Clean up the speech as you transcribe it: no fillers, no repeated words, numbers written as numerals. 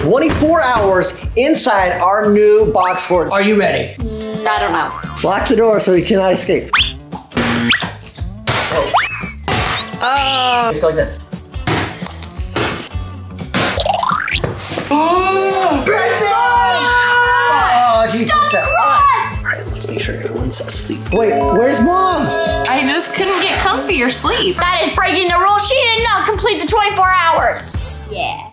24 hours inside our new box fort. Are you ready? I don't know. Lock the door so he cannot escape. Just go like this. Preston! Stop the cross! Alright, let's make sure everyone's asleep. Wait, where's Mom? I just couldn't get comfy or sleep. That is breaking the rules. She did not complete the 24 hours. Yeah.